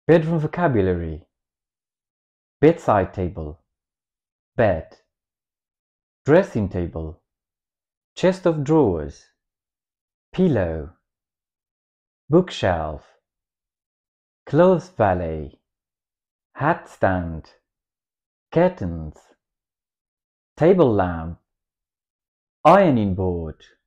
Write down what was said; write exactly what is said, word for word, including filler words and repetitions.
Bedroom vocabulary: bedside table, bed, dressing table, chest of drawers, pillow, bookshelf, clothes valet, hat stand, curtains, table lamp, ironing board.